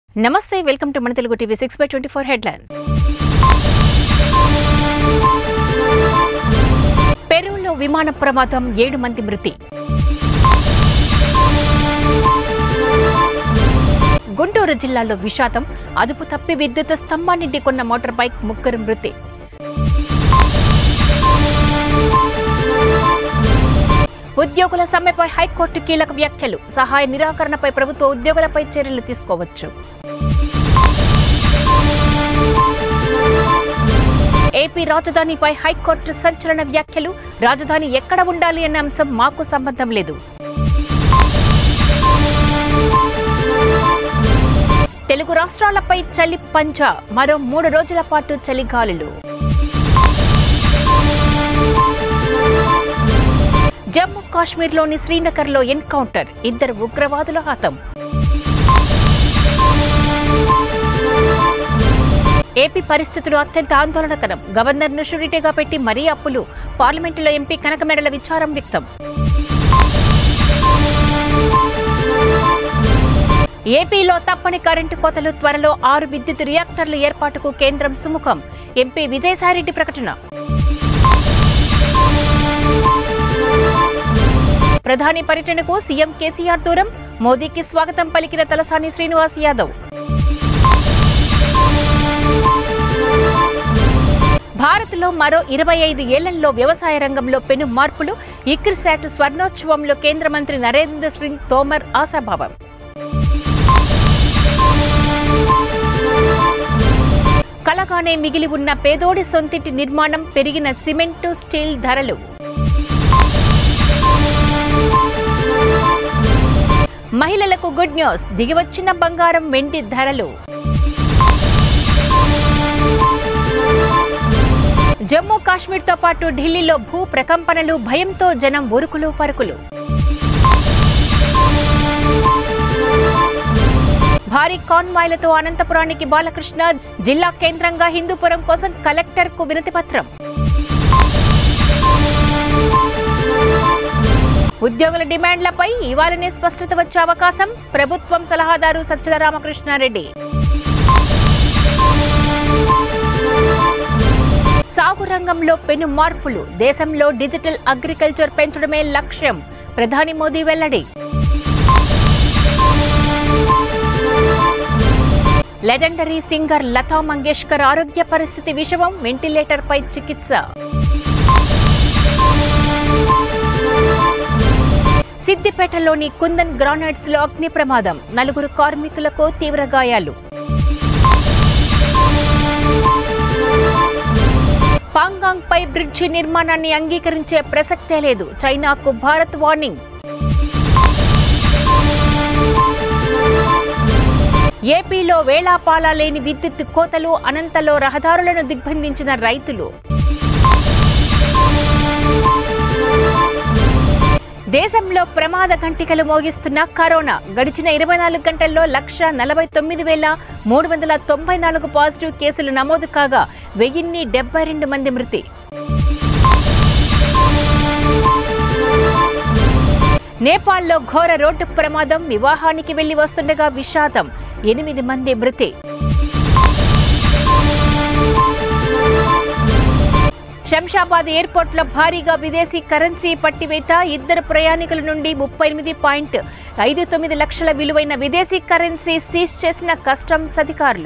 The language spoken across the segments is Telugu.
నమస్తే వెల్కమ్ టు మన తెలుగు టీవీ 6/24 హెడ్లైన్స్. పెరూలో విమాన ప్రమాదం 7 మంది మృతి. గుంటూరు జిల్లాలో విషాదం, అదుపు తప్పి విద్యుత్ స్తంభాన్ని ఢీకొన్న మోటార్ బైక్, 3 మృతి. ఉద్యోగుల సమ్మెపై హైకోర్టు కీలక వ్యాఖ్యలు, సహాయ నిరాకరణపై ప్రభుత్వ ఉద్యోగులపై చర్యలు తీసుకోవచ్చు. ఏపీ రాజధానిపై హైకోర్టు సంచలన వ్యాఖ్యలు, రాజధాని ఎక్కడ ఉండాలి అనే అంశం మాకు సంబంధం లేదు. తెలుగు రాష్ట్రాలపై చలి పంజా, మరో 3 రోజుల పాటు చలిగాలులు. జమ్మూ కాశ్మీర్లోని శ్రీనగర్లో ఎన్కౌంటర్, 2 ఉగ్రవాదుల హతం. ఏపీ పరిస్థితులు అత్యంత ఆందోళనకరం, గవర్నర్ను షూరిటీగా పెట్టి మరీ అప్పులు, పార్లమెంటులో ఎంపీ కనకమేడల విచారం వ్యక్తం. ఏపీలో తప్పని కరెంటు కోతలు, త్వరలో 6 విద్యుత్ రియాక్టర్ల ఏర్పాటుకు కేంద్రం సుముఖం, ఎంపీ విజయసాయిరెడ్డి ప్రకటన. ప్రధాని పర్యటనకు సీఎం కేసీఆర్ దూరం, మోదీకి స్వాగతం పలికిన తలసాని శ్రీనివాస్ యాదవ్. భారత్లో మరో 25 ఏళ్లలో వ్యవసాయ రంగంలో పెను మార్పులు, ఇక్రిసాట్ స్వర్ణోత్సవంలో కేంద్ర మంత్రి నరేంద్ర సింగ్ తోమర్ ఆశాభావం. కలగానే మిగిలి ఉన్న పేదోడి సొంతింటి నిర్మాణం, పెరిగిన సిమెంటు, స్టీల్ ధరలు. మహిళలకు గుడ్ న్యూస్, దిగివచ్చిన బంగారం, వెండి ధరలు. జమ్మూ కాశ్మీర్తో పాటు ఢిల్లీలో భూ ప్రకంపనలు, భయంతో జనం ఉరుకులు పరుకులు. భారీ కాన్వాయ్లతో అనంతపురానికి బాలకృష్ణ, జిల్లా కేంద్రంగా హిందూపురం కోసం కలెక్టర్కు వినతి పత్రం. ఉద్యోగుల డిమాండ్లపై ఇవాళనే స్పష్టత వచ్చే అవకాశం, ప్రభుత్వం సలహాదారు సజ్జల రామకృష్ణారెడ్డి. సాగు రంగంలో పెను మార్పులు, దేశంలో డిజిటల్ అగ్రికల్చర్ పెంచడమే లక్ష్యం, ప్రధాని మోదీ వెల్లడి. లెజెండరీ సింగర్ లతా మంగేష్కర్ ఆరోగ్య పరిస్థితి విషమం, వెంటిలేటర్పై చికిత్స. సిద్దిపేటలోని కుందన్ గ్రానైట్స్ లో అగ్ని ప్రమాదం, 4 కార్మికులకు తీవ్ర గాయాలు. పాంగాంగ్ పై బ్రిడ్జి నిర్మాణాన్ని అంగీకరించే ప్రసక్తే లేదు, చైనాకు భారత్ వార్నింగ్. ఏపీలో వేళాపాలా లేని విద్యుత్ కోతలు, అనంతలో రహదారులను దిగ్బంధించిన రైతులు. దేశంలో ప్రమాద గంటికలు మోగిస్తున్న కరోనా, గడిచిన 24 గంటల్లో 149,394 పాజిటివ్ కేసులు నమోదు కాగా 1072 మంది మృతి. నేపాల్లో ఘోర రోడ్డు ప్రమాదం, వివాహానికి వెళ్లి వస్తుండగా విషాదం, 8 మంది మృతి. శంషాబాద్ ఎయిర్పోర్ట్లో భారీగా విదేశీ కరెన్సీ పట్టివేత, 2 ప్రయాణికుల నుండి 38.59 లక్షల విలువైన విదేశీ కరెన్సీ సీజ్ చేసిన కస్టమ్స్ అధికారులు.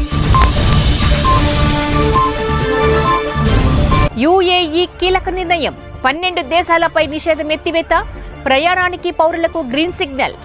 యుఏఈ కీలక నిర్ణయం, 12 దేశాలపై నిషేధం ఎత్తివేత, ప్రయాణానికి పౌరులకు గ్రీన్ సిగ్నల్,